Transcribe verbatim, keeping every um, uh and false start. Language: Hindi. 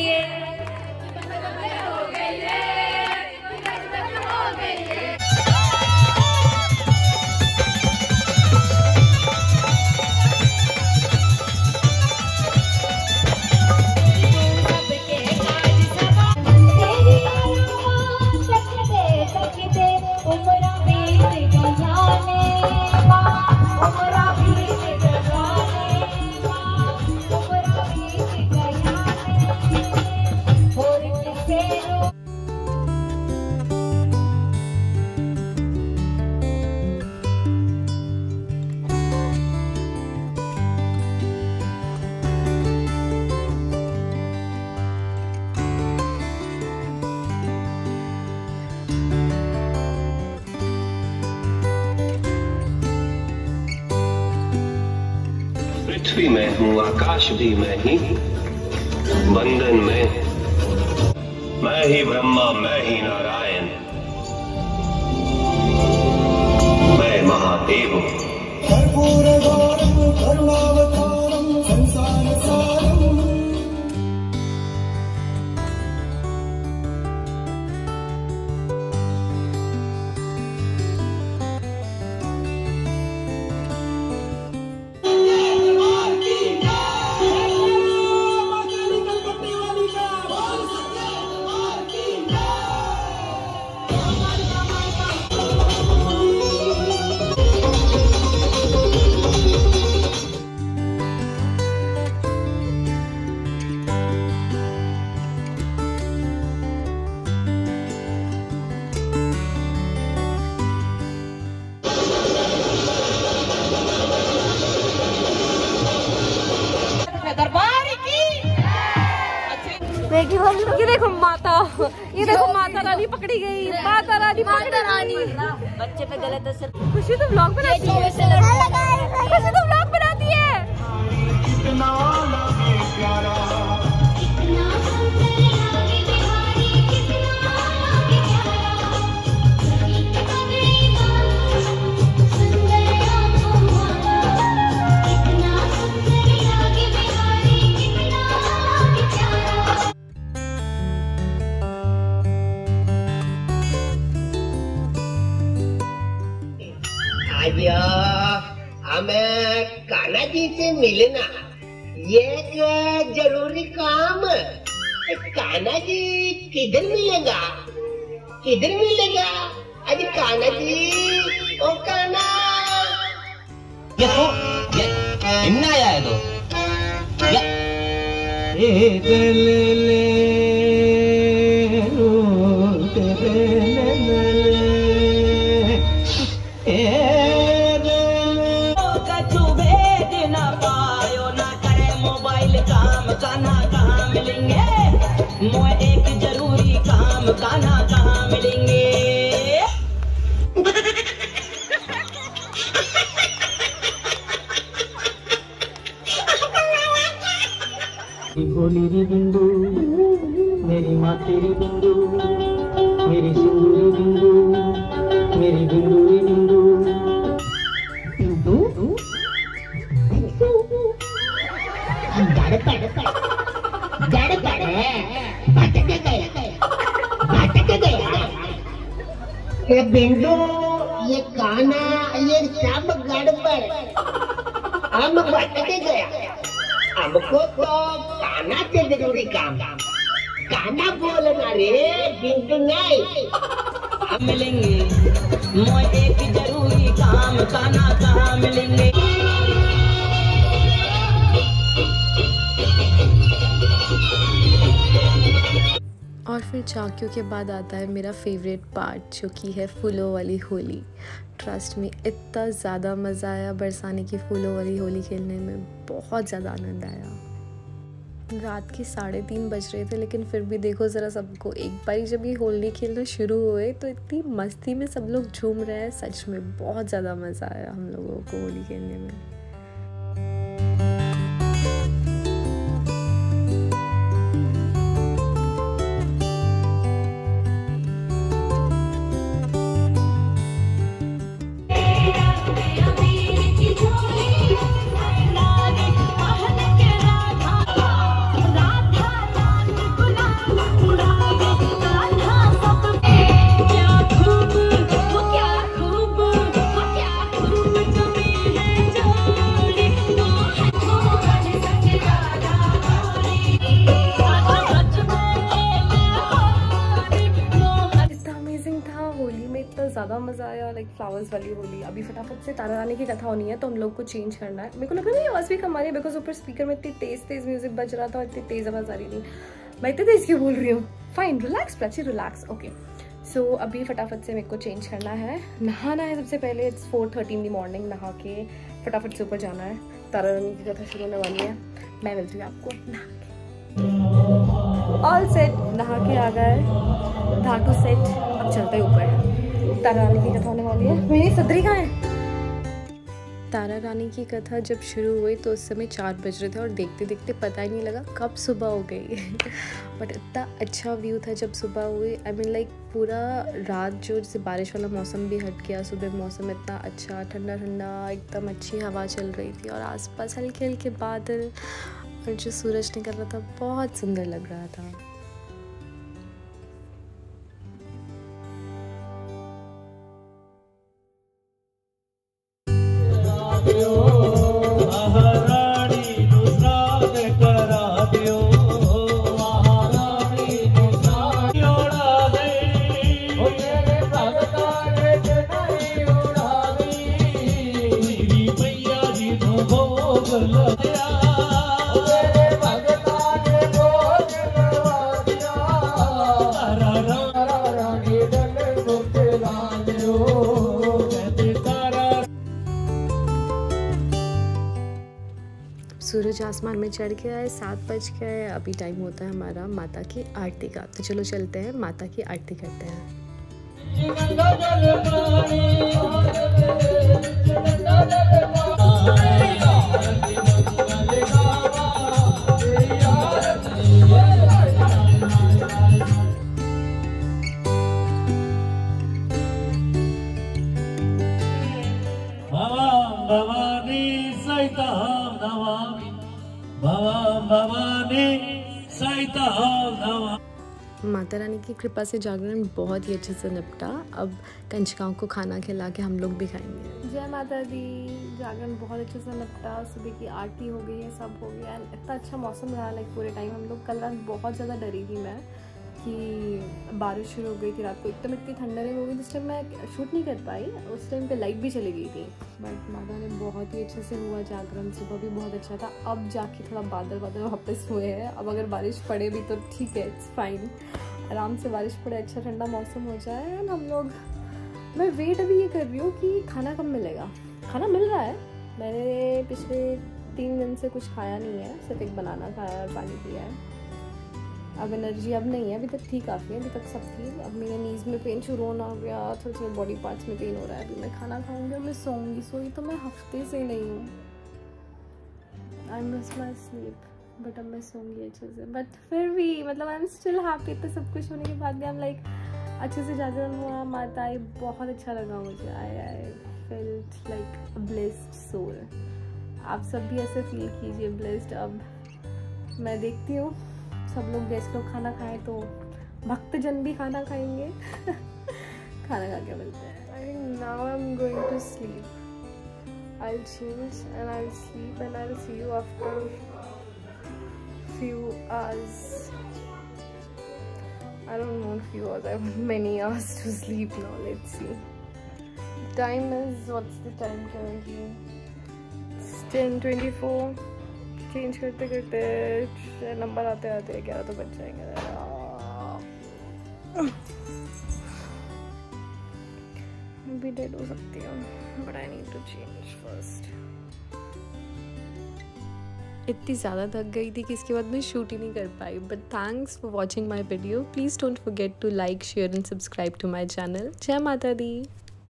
ये पृथ्वी में हूँ, आकाश भी मैं ही, बंधन में मैं ही ब्रह्मा, मैं ही नारायण, मैं महादेव हूँ। ये देखो माता, ये देखो माता रानी पकड़ी गई, माता रानी माता रानी बच्चे पे गलत असर। खुशी तो व्लॉग बनाती है, खुशी तो व्लॉग बनाती है। हमें कान्हा जी से मिलना ये एक जरूरी काम। कान्हा जी किधर मिलेगा, किधर मिलेगा? अरे कान्हा जी, ओ कान्हा। ये तो ये इन्ना आया है तो ये ए ले ले ले मोए एक जरूरी काम, कान्हा कहाँ मिलेंगे? भोली री बिंदु, मेरी माँ तेरी बिंदु, मेरी सिंदूरी बिंदु, मेरी बिंदुरी बिंदु। बिंदु गड़बड़ गड़बड़ भटक गया, भटक गया। ये बिंदु, ये कान्हा, ये सब गड़बड़, हम भटक गया। हमको तो कान्हा से जरूरी काम, कान्हा बोलना रे, बिंदु नहीं। हम मिलेंगे, मोए एक जरूरी काम, कान्हा कहाँ मिलेंगे? और फिर झांकियों के बाद आता है मेरा फेवरेट पार्ट, जो कि है फूलों वाली होली। ट्रस्ट में इतना ज़्यादा मज़ा आया बरसाने की फूलों वाली होली खेलने में, बहुत ज़्यादा आनंद आया। रात के साढ़े तीन बज रहे थे, लेकिन फिर भी देखो ज़रा सबको, एक बार जब ये होली खेलना शुरू हुए तो इतनी मस्ती में सब लोग झूम रहे हैं। सच में बहुत ज़्यादा मज़ा आया हम लोगों को होली खेलने में। ज़्यादा मज़ा आया, लाइक फ्लावर्स वाली होली। अभी फटाफट से तारा रानी की कथा होनी है तो हम लोग को चेंज करना है। मेरे को लग रहा है मेरी आवाज़ भी कम आ रही है बिकॉज ऊपर स्पीकर में इतनी तेज़ तेज़ म्यूज़िक बज रहा था और इतनी तेज़ आवाज़ आ रही थी। मैं इतनी तेज़ क्यों बोल रही हूँ? Fine, relax Prachi, relax. Okay, so so, अभी फटाफट से मेरे को चेंज करना है, नहाना है सबसे पहले। It's four thirty in the morning. नहा के फटाफट से ऊपर जाना है, तारा रानी की कथा शुरू होने वाली है। मैं मिलती हूँ आपको नहा के। ऑल सेट, नहा के आ गए, धातु सेट। अब चलते हैं ऊपर, तारा रानी की कथा होने वाली है। मेरी सदरी कहाँ है? तारा रानी की कथा जब शुरू हुई तो उस समय चार बज रहे थे और देखते देखते पता ही नहीं लगा कब सुबह हो गई। बट इतना अच्छा व्यू था जब सुबह हुई। आई मीन लाइक पूरा रात जो जैसे बारिश वाला मौसम भी हट गया, सुबह मौसम इतना अच्छा, ठंडा ठंडा, एकदम अच्छी हवा चल रही थी और आसपास हल्के हल्के बादल और जो सूरज निकल रहा था बहुत सुंदर लग रहा था। सूरज आसमान में चढ़ के आए, सात बज गए। अभी टाइम होता है हमारा माता की आरती का, तो चलो चलते हैं माता की आरती करते हैं। माता रानी की कृपा से जागरण बहुत ही अच्छे से निपटा। अब कंचकाओं को खाना खिला के हम लोग भी खाएंगे। जय माता दी। जागरण बहुत अच्छे से निपटा, सुबह की आरती हो गई है, सब हो गया। इतना अच्छा मौसम रहा लाइक पूरे टाइम। हम लोग कल रात बहुत ज़्यादा डरी थी मैं कि बारिश शुरू हो गई थी रात को, एकदम इतनी ठंडक हो गई जिस टाइम मैं शूट नहीं कर पाई। उस टाइम पे लाइट भी चली गई थी, बट माता ने बहुत ही अच्छे से हुआ जागरण। सुबह भी बहुत अच्छा था। अब जाके थोड़ा बादल बादल वापस हुए हैं। अब अगर बारिश पड़े भी तो ठीक है, इट्स फाइन, आराम से बारिश पड़े, अच्छा ठंडा मौसम हो जाए। एंड हम लोग, मैं वेट अभी ये कर रही हूँ कि खाना कब मिलेगा। खाना मिल रहा है, मैंने पिछले तीन दिन से कुछ खाया नहीं है, सिर्फ एक बनाना खाया और पानी पिया है। अब एनर्जी अब नहीं है, अभी तक थी काफ़ी, अभी तक सब थी। अब मेरे नीज में पेन शुरू होना हो गया, थोड़े थोड़े बॉडी पार्ट्स में पेन हो रहा है। अभी मैं खाना खाऊंगी और मैं सोऊंगी। सोई तो मैं हफ्ते से नहीं हूँ। I miss my sleep, but अब मैं सोऊंगी अच्छे से। बट फिर भी मतलब आई एम स्टिल हैप्पी। तो सब कुछ होने के बाद भी आई एम लाइक अच्छे से जागरण हुआ, माता आई, बहुत अच्छा लगा मुझे। I I felt like a blessed soul. आप सब भी ऐसे फील कीजिए ब्लेस्ड। अब मैं देखती हूँ सब लोग, गेस्ट लोग खाना खाएं तो भक्तजन भी खाना खाएंगे। खाना खा के मिलते हैं। I think now I am going to sleep. I will change and I will sleep and I will see you after few hours. I don't want few hours, I want many hours to sleep now. Let's see. Time is, what's the time currently? It's ten twenty-four. Change करते करते नंबर आते आते ग्यारह तो बज जाएंगे। मैं भी डेड हो सकती हूँ, but I need to change first. इतनी ज़्यादा थक गई थी कि इसके बाद मैं शूट ही नहीं कर पाई। But thanks for watching my video. Please don't forget to like, share and subscribe to my channel. जय माता दी।